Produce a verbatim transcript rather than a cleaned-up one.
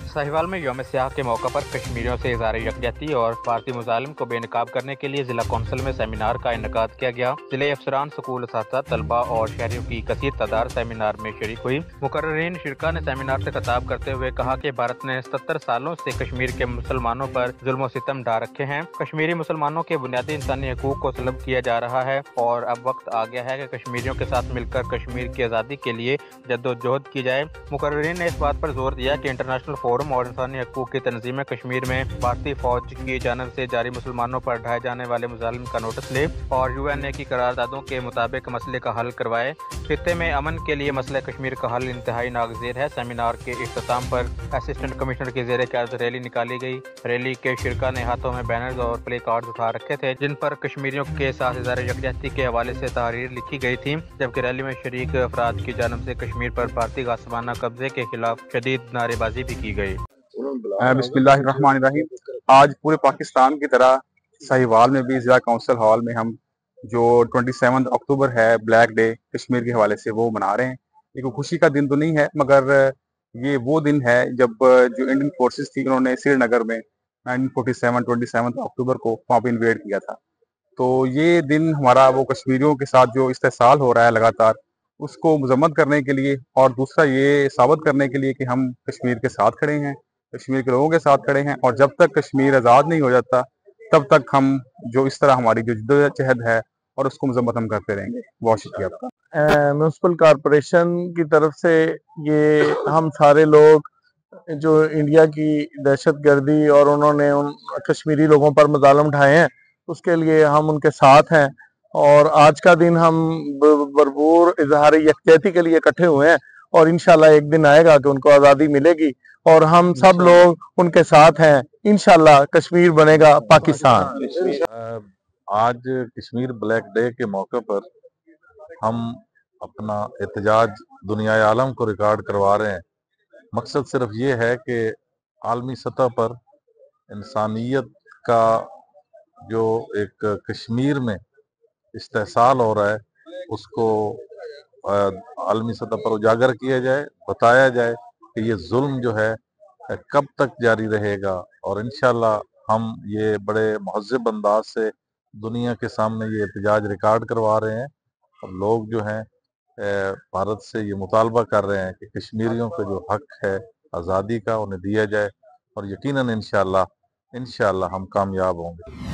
साहिवाल में यौम सियाह के मौके पर कश्मीरियों से इज़हार यकजहती और भारतीय मुजालिम को बेनकाब करने के लिए जिला कौंसिल में सेमिनार का इनेकाद किया गया। जिले अफसरान, स्कूल असातिज़ा, तलबा और शहरियों की कसीर तादाद सेमिनार में शरीक हुई। मुकर्ररीन शिरका ने सेमिनार से खिताब करते हुए कहा कि भारत ने सत्तर सालों से कश्मीर के मुसलमानों पर जुल्म सितम ढा रखे हैं। कश्मीरी मुसलमानों के बुनियादी इंसानी हकूक को सलब किया जा रहा है और अब वक्त आ गया है कि कश्मीरियों के साथ मिलकर कश्मीर की आज़ादी के लिए जद्दोजहद की जाए। मुकर्ररीन ने इस बात पर जोर दिया कि इंटरनेशनल फोरम और इंसानी हकूक की तंजीमें कश्मीर में भारतीय फौज की जानब से जारी मुसलमानों पर ढाए जाने वाले मुजालिम का नोटिस ले और यू एन ए की करारदादों के मुताबिक मसले का हल करवाए। खित्ते में अमन के लिए मसले कश्मीर का हल इंतहाई नागज़ीर है। सेमिनार के इख्तिताम पर असिस्टेंट कमिश्नर की ज़ेर क़यादत रैली निकाली गई। रैली के शिरका ने हाथों में बैनर्स और प्ले कार्ड्स उठा रखे थे जिन पर कश्मीरियों के साथ इज़हार यकजहती के हवाले से तहरीर लिखी गई थी, जबकि रैली में शरीक अफराद की जानब से कश्मीर पर भारतीय गासिबाना कब्जे के खिलाफ शदीद नारेबाजी भी की गई। बिस्मिल्लाहिर्रहमानिर्रहीम। आज पूरे पाकिस्तान की तरह साहिवाल में भी ज़िला काउंसिल हॉल में हम जो सत्ताईस अक्टूबर है ब्लैक डे कश्मीर के हवाले से वो मना रहे हैं। ये कोई खुशी का दिन तो नहीं है, मगर ये वो दिन है जब जो इंडियन फोर्सेस थी उन्होंने श्रीनगर में उन्नीस सौ सैंतालीस सत्ताईस अक्टूबर को वहाँ पे इन्वेड किया था। तो ये दिन हमारा वो कश्मीरियों के साथ जो इस्तेसाल हो रहा है लगातार, उसको मजम्मत करने के लिए और दूसरा ये साबित करने के लिए कि हम कश्मीर के साथ खड़े हैं, कश्मीर के लोगों के साथ खड़े हैं और जब तक कश्मीर आज़ाद नहीं हो जाता तब तक हम जो इस तरह हमारी जो जद्दोजहद है और उसको मजम्मत हम करते रहेंगे। बहुत शुक्रिया आपका। म्यूनसिपल कॉरपोरेशन की तरफ से ये हम सारे लोग जो इंडिया की दहशत गर्दी और उन्होंने उन कश्मीरी लोगों पर मजालम ढाए हैं उसके लिए हम उनके साथ हैं और आज का दिन हम भरपूर इजहार यकजहती के लिए इकट्ठे हुए हैं और इंशाल्लाह एक दिन आएगा कि उनको आज़ादी मिलेगी और हम सब लोग उनके साथ हैं। इंशाल्लाह कश्मीर बनेगा पाकिस्तान। आज कश्मीर ब्लैक डे के मौके पर हम अपना एहतजाज दुनिया आलम को रिकॉर्ड करवा रहे हैं। मकसद सिर्फ ये है कि आलमी सतह पर इंसानियत का जो एक कश्मीर में इस्तेसाल हो रहा है उसको आलमी सतह पर उजागर किया जाए, बताया जाए कि ये जुल्म जो है कब तक जारी रहेगा और इंशाल्लाह हम ये बड़े महज़्ज़ब अंदाज से दुनिया के सामने ये एहतजाज रिकॉर्ड करवा रहे हैं और लोग जो हैं भारत से ये मुतालबा कर रहे हैं कि कश्मीरियों का जो हक है आज़ादी का उन्हें दिया जाए और यकीनन इंशाल्लाह इंशाल्लाह हम कामयाब होंगे।